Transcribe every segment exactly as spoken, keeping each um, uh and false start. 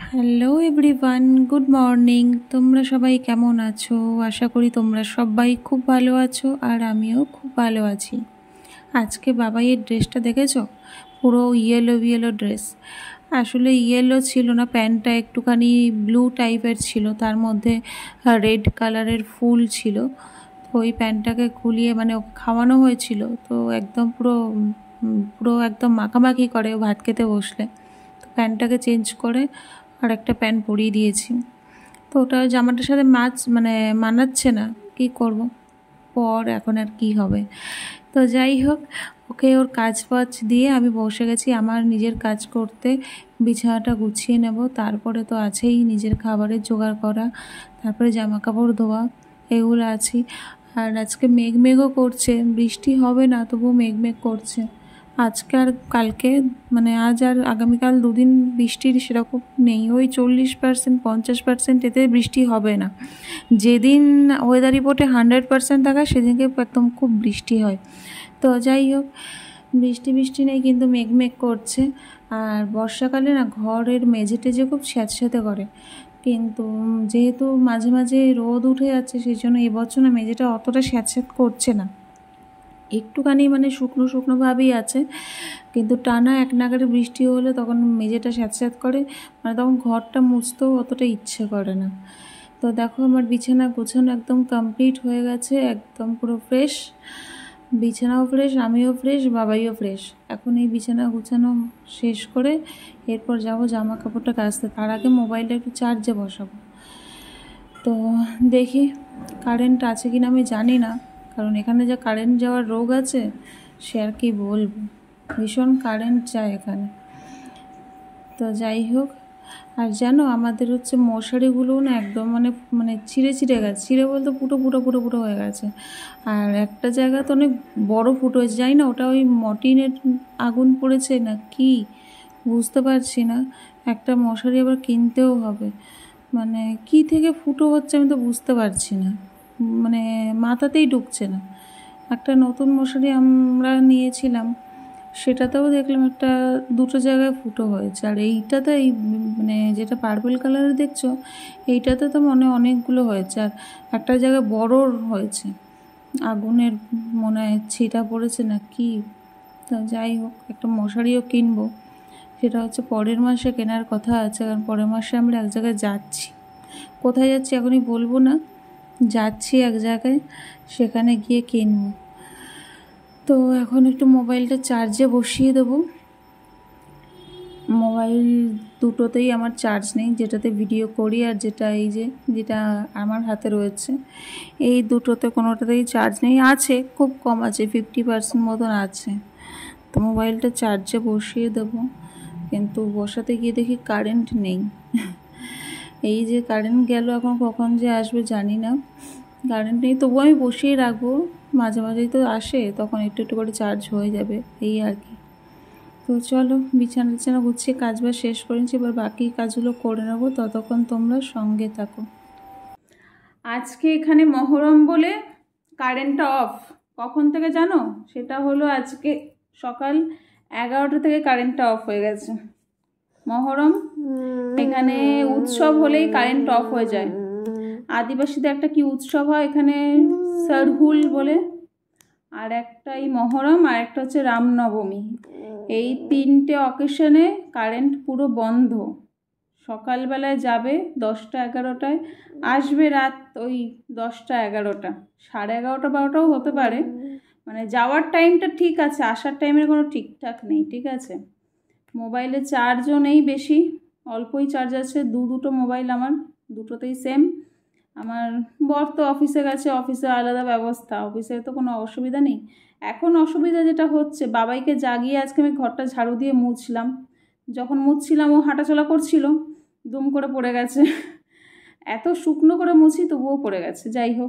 Hello everyone, good morning. তোমরা সবাই কেমন আছো? আশা করি তোমরা সবাই খুব ভালো আছো, আর আমিও খুব ভালো আছি। আজকে বাবাইয়ের ড্রেসটা দেখেছো? পুরো ইয়েলো ইয়েলো ড্রেস। আসলে ইয়েলো ছিল না, প্যান্টটা একটুখানি ব্লু টাইপের ছিল, তার মধ্যে রেড কালারের ফুল ছিল। তো ওই প্যান্টটাকে খুলিয়ে মানে ওকে খাওয়ানো হয়েছিল, তো একদম পুরো উম, পুরো একদম মাখামাখি করে ও ভাত খেতে বসলে। তো প্যান্টটাকে চেঞ্জ করে আর একটা প্যান্ট পরিয়ে দিয়েছি। তো ওটা জামাটার সাথে ম্যাচ মানে মানাচ্ছে না, কি করব, পর এখন আর কি হবে। তো যাই হোক, ওকে ওর কাজ বাজ দিয়ে আমি বসে গেছি আমার নিজের কাজ করতে। বিছানাটা গুছিয়ে নেব, তারপরে তো আছেই নিজের খাবারের জোগাড় করা, তারপরে জামা কাপড় ধোয়া, এগুলো আছেই। আর আজকে মেঘ মেঘও করছে, বৃষ্টি হবে না তবুও মেঘ মেঘ করছে। আজকে আর কালকে মানে আজ আর আগামীকাল দুদিন বৃষ্টির সেরকম নেই, ওই চল্লিশ পার্সেন্ট পঞ্চাশ পার্সেন্ট এতে বৃষ্টি হবে না। যেদিন ওয়েদার রিপোর্টে হান্ড্রেড পার্সেন্ট থাকায় সেদিনকে একদম খুব বৃষ্টি হয়। তো যাই হোক, বৃষ্টি বৃষ্টি নেই কিন্তু মেঘ মেঘ করছে। আর বর্ষাকালে না ঘরের মেঝে টেঝে খুব স্যাঁতস্যাঁতে করে, কিন্তু যেহেতু মাঝে মাঝে রোদ উঠে যাচ্ছে সেই জন্য এবছর না মেঝেটা অতটা স্যাঁতস্যাঁত করছে না, একটুখানি মানে শুকনো শুকনো ভাবেই আছে। কিন্তু টানা এক নাগাড়ে বৃষ্টি হলে তখন মেঝেটা স্যাঁতস্যাঁত করে, মানে তখন ঘরটা মুছতেও অতটা ইচ্ছে করে না। তো দেখো আমার বিছানা গোছানো একদম কমপ্লিট হয়ে গেছে, একদম পুরো ফ্রেশ। বিছানাও ফ্রেশ, আমিও ফ্রেশ, বাবাইও ফ্রেশ। এখন এই বিছানা গোছানো শেষ করে এরপর যাব জামা কাপড়টা কাচতে, তার আগে মোবাইলটা একটু চার্জে বসাবো। তো দেখি কারেন্ট আছে কিনা আমি জানি না, কারণ এখানে যা কারেন্ট যাওয়ার রোগ আছে সে আর কি বলবো, ভীষণ কারেন্ট যায় এখানে। তো যাই হোক, আর জানো আমাদের হচ্ছে মশারিগুলোও না একদম মানে মানে ছিঁড়ে ছিঁড়ে গেছে, ছিঁড়ে বলতে ফুটো ফুটো ফুটো ফুটো হয়ে গেছে। আর একটা জায়গা তো অনেক বড় ফুটো হয়েছে, জানি না ওটা ওই মর্টিনের আগুন পড়েছে না কি, বুঝতে পারছি না। একটা মশারি আবার কিনতেও হবে, মানে কি থেকে ফুটো হচ্ছে আমি তো বুঝতে পারছি না, মানে মাথাতেই ঢুকছে না। একটা নতুন মশারি আমরা নিয়েছিলাম, সেটাতেও দেখলাম একটা দুটো জায়গায় ফুটো হয়েছে, আর এইটাতে এই মানে যেটা পার্পল কালারের দেখছো এইটাতে তো মনে অনেকগুলো হয়েছে, আর একটা জায়গায় বড় হয়েছে, আগুনের মনে হয় ছিটা পড়েছে না কি। তো যাই হোক, একটা মশারিও কিনবো, সেটা হচ্ছে পরের মাসে কেনার কথা আছে, কারণ পরের মাসে আমরা এক জায়গায় যাচ্ছি। কোথায় যাচ্ছি এখনই বলবো না, যাচ্ছি এক জায়গায়, সেখানে গিয়ে কিনবো। তো এখন একটু মোবাইলটা চার্জে বসিয়ে দেবো। মোবাইল দুটোতেই আমার চার্জ নেই, যেটাতে ভিডিও করি আর যেটা এই যে যেটা আমার হাতে রয়েছে, এই দুটোতে কোনোটাতেই চার্জ নেই, আছে খুব কম আছে, ফিফটি পার্সেন্ট মতন আছে। তো মোবাইলটা চার্জে বসিয়ে দেবো, কিন্তু বসাতে গিয়ে দেখি কারেন্ট নেই। এই যে কারেন্ট গেল, এখন কখন যে আসবে জানি না, কারেন্ট নেই তবুও আমি বসিয়ে রাখবো, মাঝে মাঝেই তো আসে, তখন একটু একটু করে চার্জ হয়ে যাবে এই আর কি। তো চলো বিছানা টিছানা গুছিয়ে কাজ বাজ শেষ করেছি, এবার বাকি কাজগুলো করে নেবো, ততক্ষণ তোমরা সঙ্গে থাকো। আজকে এখানে মহরম বলে কারেন্টটা অফ, কখন থেকে জানো? সেটা হলো আজকে সকাল এগারোটা থেকে কারেন্টটা অফ হয়ে গেছে। মহরম এখানে উৎসব হলেই কারেন্ট অফ হয়ে যায়। আদিবাসীদের একটা কি উৎসব হয় এখানে, সরহুল বলে, আর একটা এই মহরম, আর একটা হচ্ছে রামনবমী। এই তিনটে অকেশনে কারেন্ট পুরো বন্ধ। সকালবেলায় যাবে দশটা এগারোটায়, আসবে রাত ওই দশটা এগারোটা, সাড়ে এগারোটা বারোটাও হতে পারে, মানে যাওয়ার টাইমটা ঠিক আছে, আসার টাইমের কোনো ঠিকঠাক নেই। ঠিক আছে, মোবাইলে চার্জও নেই বেশি, অল্পই চার্জ আছে, দু দুটো মোবাইল আমার, দুটোতেই সেম। আমার বর তো অফিসে গেছে, অফিসে আলাদা ব্যবস্থা, অফিসে তো কোনো অসুবিধা নেই। এখন অসুবিধা যেটা হচ্ছে, বাবাইকে জাগিয়ে আজকে আমি ঘরটা ঝাড়ু দিয়ে মুছলাম, যখন মুছছিলাম ও হাঁটাচলা করছিল, দুম করে পড়ে গেছে। এত শুকনো করে মুছি তবুও পড়ে গেছে। যাই হোক,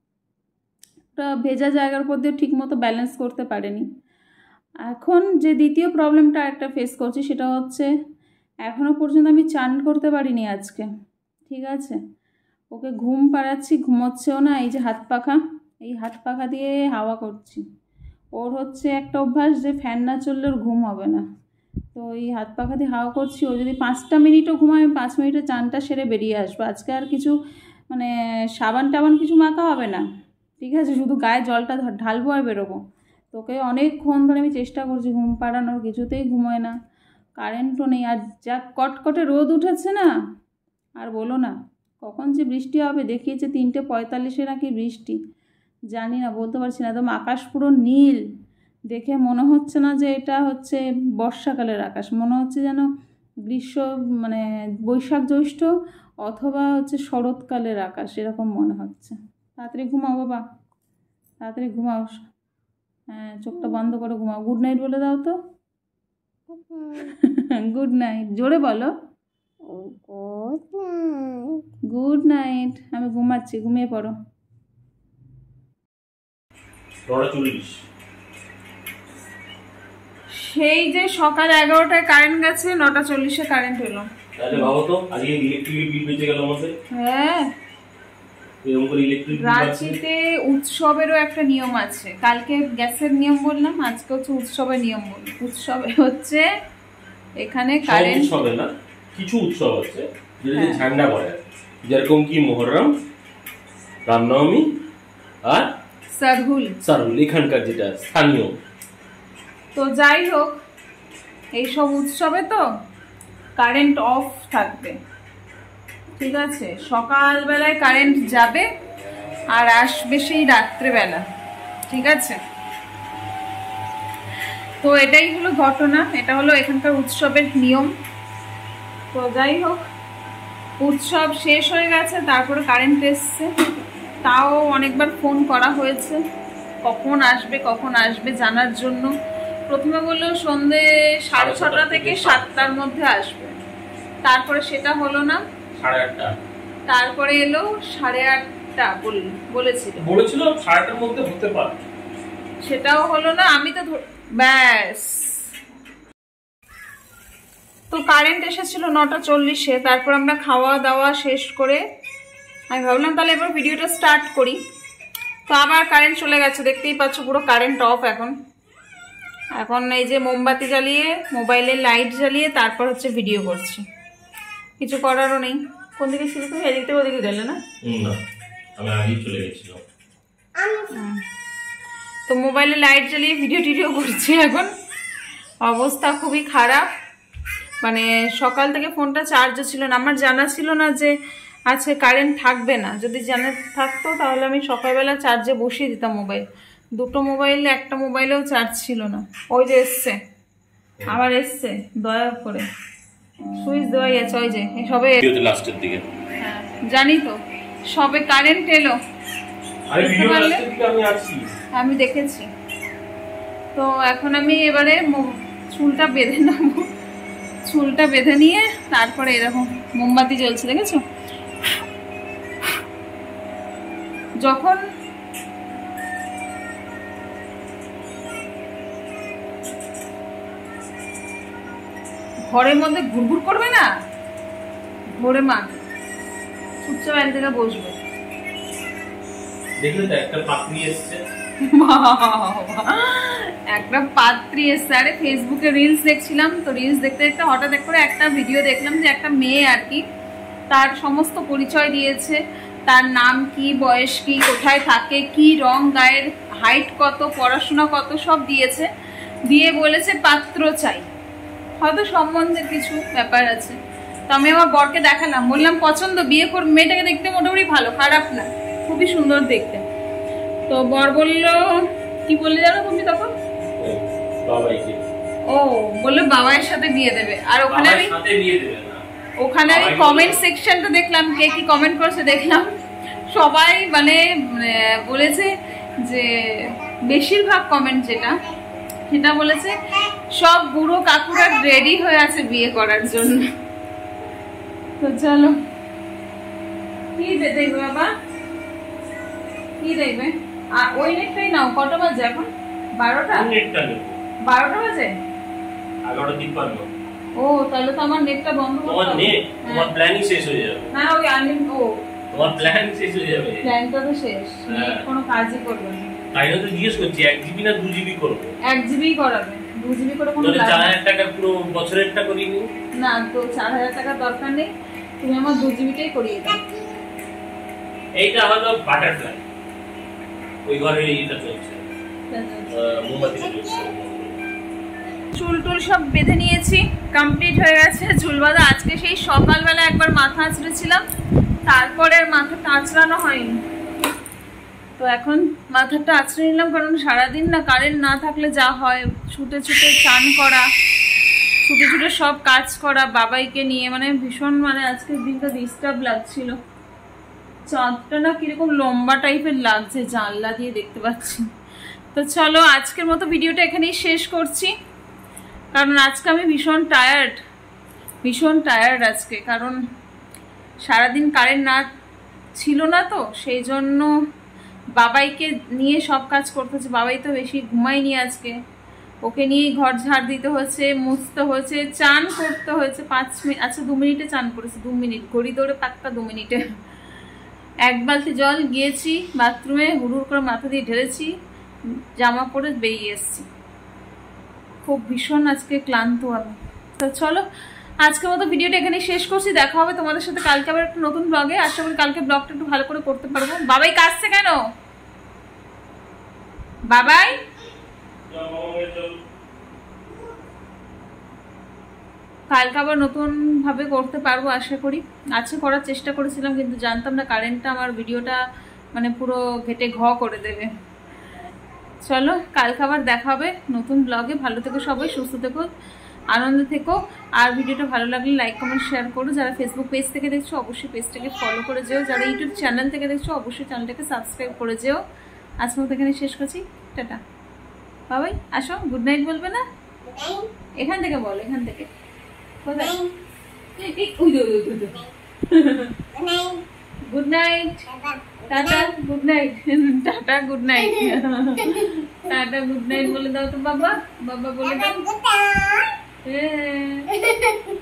ওটা ভেজা জায়গার উপর দিয়ে ঠিক মতো ব্যালেন্স করতে পারেনি। এখন যে দ্বিতীয় প্রবলেমটা একটা ফেস করছি সেটা হচ্ছে, এখনও পর্যন্ত আমি চান করতে পারিনি আজকে। ঠিক আছে, ওকে ঘুম পাড়াচ্ছি, ঘুমোচ্ছেও না, এই যে হাত পাখা, এই হাত পাখা দিয়ে হাওয়া করছি। ওর হচ্ছে একটা অভ্যাস যে ফ্যান না চললে ওর ঘুম হবে না, তো তো এই হাত পাখা দিয়ে হাওয়া করছি, ও যদি পাঁচটা মিনিটও ঘুমায় আমি পাঁচ মিনিটে চানটা সেরে বেরিয়ে আসবো। আজকে আর কিছু মানে সাবান টাবান কিছু মাখা হবে না, ঠিক আছে, শুধু গায়ে জলটা ঢালবো আর বেরোবো। তোকে অনেকক্ষণ ধরে আমি চেষ্টা করছি ঘুম পাড়ানোর, কিছুতেই ঘুমোয় না, কারেন্টও নেই। আর যা কটকটে রোদ উঠেছে না, আর বলো না, কখন যে বৃষ্টি হবে, দেখিয়েছে তিনটে পঁয়তাল্লিশে নাকি বৃষ্টি, জানি না, বলতে পারছি না। একদম আকাশ পুরো নীল, দেখে মনে হচ্ছে না যে এটা হচ্ছে বর্ষাকালের আকাশ, মনে হচ্ছে যেন গ্রীষ্ম মানে বৈশাখ জ্যৈষ্ঠ অথবা হচ্ছে শরৎকালের আকাশ, এরকম মনে হচ্ছে। তাড়াতাড়ি ঘুমাও বাবা, তাড়াতাড়ি ঘুমাও, হ্যাঁ চোখটা বন্ধ করে ঘুমাও। গুড নাইট বলে দাও তো, গুড নাইট জোরে বলো, গুড নাইট। আমি ঘুমাচ্ছি, ঘুমিয়ে পড়ো। সেই যে সকাল এগারোটায় কারেন্ট গেছে, নটা চল্লিশে কারেন্ট এলো। হ্যাঁ, রাঁচিতে উৎসবেরও একটা নিয়ম আছে। কালকে গ্যাসের নিয়ম বললাম, আজকে হচ্ছে উৎসবের নিয়ম বললাম। উৎসবে হচ্ছে এখানে কারেন্ট হবে না, কিছু উৎসব আছে যেটা ঝান্ডা করে, যেরকম কি মুহররম, রামনবমী আর সারহুল। সারহুল এখানকার যেটা স্থানীয়। তো যাই হোক, এইসব উৎসবে তো কারেন্ট অফ থাকবে, ঠিক আছে। সকালবেলায় কারেন্ট যাবে আর আসবে সেই রাত্রেবেলা, ঠিক আছে। তো এটাই হলো ঘটনা, এটা হলো এখানকার উৎসবের নিয়ম। তো যাই হোক, উৎসব শেষ হয়ে গেছে, তারপরে কারেন্ট এসছে। তাও অনেকবার ফোন করা হয়েছে কখন আসবে কখন আসবে জানার জন্য। প্রথমে বললো সন্ধে সাড়ে ছটা থেকে সাতটার মধ্যে আসবে, তারপরে সেটা হলো না, সাড়ে আটটা, তারপরে এলো সাড়ে আটটা বলেছিল বলেছিল সাড়ে আটটার মধ্যে হতে পারে, সেটাও হলো না। আমি তো ব্যাস, তো কারেন্ট এসেছিল নটা চল্লিশে। তারপর আমরা খাওয়া দাওয়া শেষ করে আমি ভাবলাম তাহলে এবার ভিডিওটা স্টার্ট করি। তো আবার কারেন্ট চলে গেছে, দেখতেই পাচ্ছ পুরো কারেন্ট অফ। এখন এখন এই যে মোমবাতি জ্বালিয়ে, মোবাইলের লাইট জ্বালিয়ে তারপর হচ্ছে ভিডিও করছি, কিছু করারও নেই। কোন দিকে ছিল তুমি? এদিক থেকে ওদিকে গেলে না? আমি আগেই চলে গেছিলাম। তো মোবাইলে লাইট জ্বালিয়ে ভিডিও টিডিও করছি। এখন অবস্থা খুবই খারাপ, মানে সকাল থেকে ফোনটা চার্জও ছিল না। আমার জানা ছিল না যে আজকে কারেন্ট থাকবে না, যদি জানা থাকতো তাহলে আমি সকালবেলা চার্জে বসিয়ে দিতাম মোবাইল। দুটো মোবাইলে একটা মোবাইলেও চার্জ ছিল না। ওই যে এসছে, আবার এসছে, দয়া করে সুইচ দেওয়াই আছে। ওই যে সবে লাস্টের দিকে, হ্যাঁ জানি তো, সবে কারেন্ট এলো, আমি দেখেছি। তো এখন আমি এবারে চুলটা বেঁধে নেবো, চুলটা বেঁধে নিয়ে তারপরে এরকম মোমবাতি জ্বলছে, দেখেছো? যখন ঘরের মধ্যে ঘুরঘুর করবে না, ভোরে মা চুপচাপ এক জায়গায় বসবে। দেখলে তো একটা পাত্রী এসছে, একটা পাত্রী এসছে। আরে ফেসবুকে রিলস দেখছিলাম, তো রিলস দেখতে দেখতে হঠাৎ করে একটা ভিডিও দেখলাম যে একটা মেয়ে আর কি তার সমস্ত পরিচয় দিয়েছে, তার নাম কি, বয়স কি, কোথায় থাকে, কি রং গায়ের, হাইট কত, পড়াশোনা কত, সব দিয়েছে। দিয়ে বলেছে পাত্র চাই, হয়তো সম্বন্ধের কিছু ব্যাপার আছে। তো আমি আমার বরকে দেখালাম, বললাম পছন্দ, বিয়ে কর, মেয়েটাকে দেখতে মোটামুটি ভালো, খারাপ না, খুবই সুন্দর দেখতে। তো বর বললো, কি বললে জানো তুমি তখন? ও বললো বাবার সাথে বিয়ে দেবে। আর ওখানে আমি ওখানে আমি কমেন্ট সেকশনটা দেখলাম, কে কি কমেন্ট করেছে দেখলাম। সবাই মানে বলেছে যে, বেশিরভাগ কমেন্ট যেটা সেটা বলেছে সব বুড়ো কাকুরা রেডি হয়ে আছে বিয়ে করার জন্য। তো চলো, কি দেখবে বাবা, কি দেখবে? আর ওই নেকটাই নাও। কটা বাজে এখন? বারোটা? বারোটা বাজে? এগারোটা তিপ্পান্ন। ও তাহলে তো আমার নেটটা বন্ধ করতে হবে। তোমার নেট, তোমার প্ল্যানই শেষ হয়ে যাবে। না ওই আনলিম, ও তোমার প্ল্যান শেষ হয়ে যাবে। প্ল্যানটা তো শেষ, নেট কোনো কাজই করবে না। তাই না তো জিজ্ঞেস করছি, এক জিবি না দু জিবি করবে? এক জিবি করাবে। দু জিবি করে কোনো চার হাজার টাকা পুরো বছরেরটা করিনি না, তো চার হাজার টাকার দরকার নেই, তুমি আমার দু জিবিটাই করিয়ে দাও। এইটা হলো বাটারফ্লাই, ওই ঘরে এটা চলছে, মোমবাতি চলছে। চুল টুল সব বেঁধে নিয়েছি, কমপ্লিট হয়ে গেছে চুল বাঁধা। আজকে সেই সকালবেলা একবার মাথা আঁচড়েছিলাম, তারপরে আর মাথাটা আঁচড়ানো হয়নি। তো এখন মাথাটা আঁচড়ে নিলাম, কারণ সারাদিন না কারেন্ট না থাকলে যা হয়, ছুটে ছুটে চান করা, ছুটে ছুটে সব কাজ করা বাবাইকে নিয়ে, মানে ভীষণ, মানে আজকের দিনটা ডিস্টার্ব লাগছিল। চাঁদটা না কিরকম লম্বা টাইপের লাগছে, জানলা দিয়ে দেখতে পাচ্ছি। তো চলো আজকের মতো ভিডিওটা এখানেই শেষ করছি, কারণ আজকে আমি ভীষণ টায়ার্ড, ভীষণ টায়ার্ড আজকে, কারণ সারাদিন কারেন্ট না ছিল না, তো সেই জন্য বাবাইকে নিয়ে সব কাজ করতে হচ্ছে। বাবাই তো বেশি ঘুমায়নি আজকে, ওকে নিয়েই ঘর ঝাড় দিতে হয়েছে, মুছতে হয়েছে, চান করতে হয়েছে। পাঁচ মিনিট, আচ্ছা দু মিনিটে চান করেছে, দু মিনিট ঘড়ি দৌড়ে পাক্কা দু মিনিটে। এক বালতি জল গিয়েছি বাথরুমে, হুড়ুর করে মাথা দিয়ে ঢেলেছি, জামা পরে বেরিয়ে এসছি। খুব ভীষণ আজকে ক্লান্ত আমি। তো চলো আজকের মতো ভিডিওটা এখানে শেষ করছি, দেখা হবে তোমাদের সাথে কালকে আবার একটা নতুন ব্লগে। আশা করি কালকে ব্লগটা একটু ভালো করে করতে পারবো। বাবাই কাঁদছে কেন? বাবাই কালকে আবার নতুন ভাবে করতে পারবো আশা করি। আজকে করার চেষ্টা করেছিলাম, কিন্তু জানতাম না কারেন্টটা আমার ভিডিওটা মানে পুরো ঘেটে ঘ করে দেবে। চলো কালকে আবার দেখা হবে নতুন ব্লগে। ভালো থেকো সবাই, সুস্থ থেকো, আনন্দ থেকো। আর ভিডিওটা ভালো লাগলে লাইক কমেন্ট শেয়ার করো। যারা ফেসবুক পেজ থেকে দেখছো অবশ্যই পেজটাকে ফলো করে যেও, যারা ইউটিউব চ্যানেল থেকে দেখছো অবশ্যই চ্যানেলটাকে সাবস্ক্রাইব করে যেও। আজকের মতো এখানে শেষ করছি, টাটা। বাবাই আসো, গুড নাইট বলবে না? এখান থেকে বল, এখান থেকে। Good night, tata, good night, tata, good night, tata, good night বলে দাও তো বাবা, বাবা বলে দাও।